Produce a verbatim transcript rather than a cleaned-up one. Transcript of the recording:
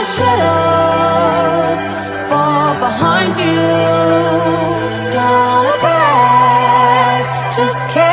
the shadows fall behind you. Don't break, just care.